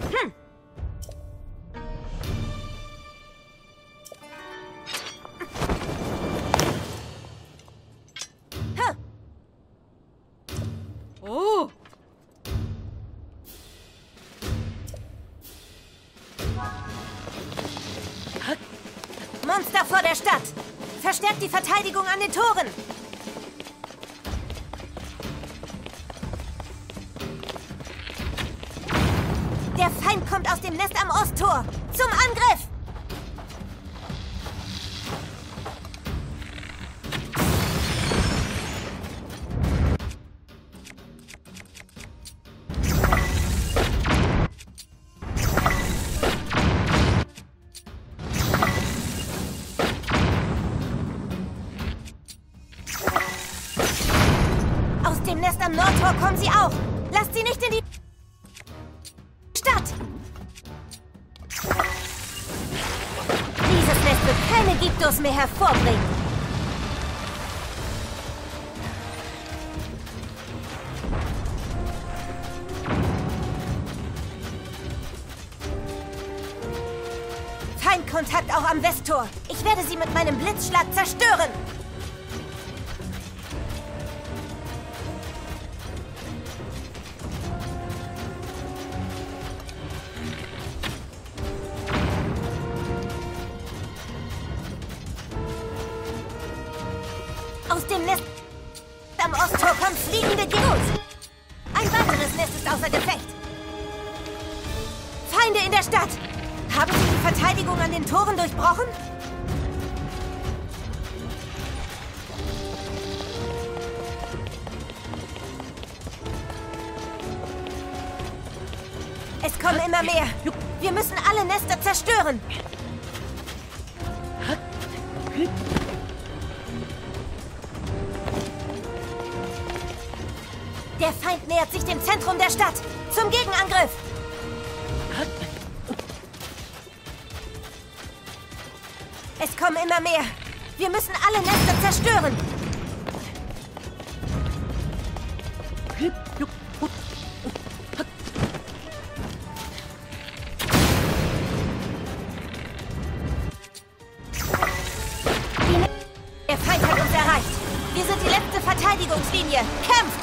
Oh! Monster vor der Stadt! Verstärkt die Verteidigung an den Toren! Der Feind kommt aus dem Nest am Osttor! Zum Angriff! Aus dem Nest am Nordtor kommen sie auch! Lasst sie nicht in die Stadt! Dieses Nest wird keine Gyptos mehr hervorbringen! Feindkontakt auch am Westtor! Ich werde sie mit meinem Blitzschlag zerstören! Aus dem Nest am Osttor kommen fliegende Geos. Ein weiteres Nest ist außer Gefecht. Feinde in der Stadt. Haben Sie die Verteidigung an den Toren durchbrochen? Es kommen immer mehr. Wir müssen alle Nester zerstören. Der Feind nähert sich dem Zentrum der Stadt. Zum Gegenangriff! Es kommen immer mehr. Wir müssen alle Nester zerstören. Der Feind hat uns erreicht. Wir sind die letzte Verteidigungslinie. Kämpft!